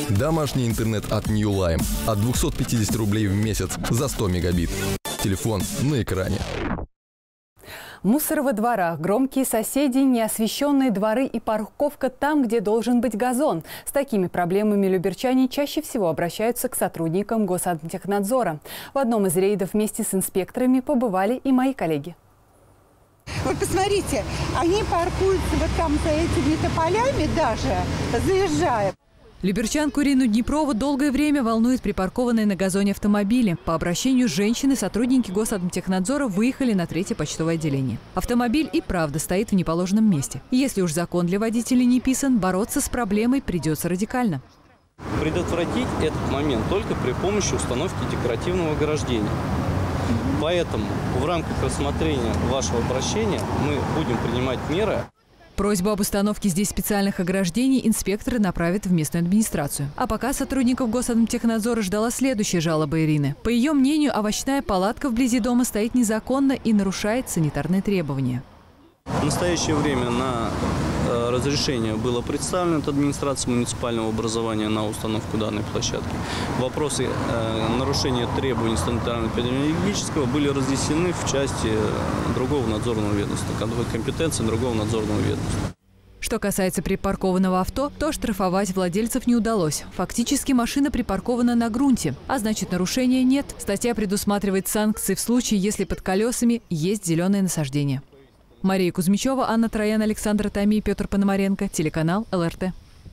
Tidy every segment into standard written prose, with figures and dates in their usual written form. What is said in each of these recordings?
Домашний интернет от New Line от 250 рублей в месяц за 100 мегабит. Телефон на экране. Мусор во дворах, громкие соседи, неосвещенные дворы и парковка там, где должен быть газон. С такими проблемами люберчане чаще всего обращаются к сотрудникам Госантехнадзора. В одном из рейдов вместе с инспекторами побывали и мои коллеги. Вот посмотрите, они паркуются вот там за этими тополями даже, заезжая. Люберчанку Ирину Днепрову долгое время волнует припаркованные на газоне автомобили. По обращению женщины сотрудники Госантехнадзора выехали на 3-е почтовое отделение. Автомобиль и правда стоит в неположенном месте. Если уж закон для водителей не писан, бороться с проблемой придется радикально. Предотвратить этот момент только при помощи установки декоративного ограждения. Поэтому в рамках рассмотрения вашего обращения мы будем принимать меры. Просьбу об установке здесь специальных ограждений инспекторы направят в местную администрацию. А пока сотрудников Госантехнадзора ждала следующая жалоба Ирины. По ее мнению, овощная палатка вблизи дома стоит незаконно и нарушает санитарные требования. В настоящее время на разрешение было представлено от администрации муниципального образования на установку данной площадки. Вопросы нарушения требований санитарно-эпидемиологического были разъяснены в части другого надзорного ведомства, компетенции другого надзорного ведомства. Что касается припаркованного авто, то штрафовать владельцев не удалось. Фактически машина припаркована на грунте, а значит нарушения нет. Статья предусматривает санкции в случае, если под колесами есть зеленое насаждение. Мария Кузьмичева, Анна Троян, Александр Тами, Петр Пономаренко, телеканал ЛРТ.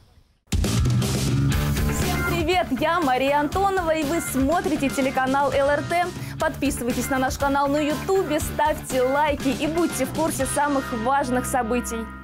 Всем привет! Я Мария Антонова, и вы смотрите телеканал ЛРТ. Подписывайтесь на наш канал на YouTube, ставьте лайки и будьте в курсе самых важных событий.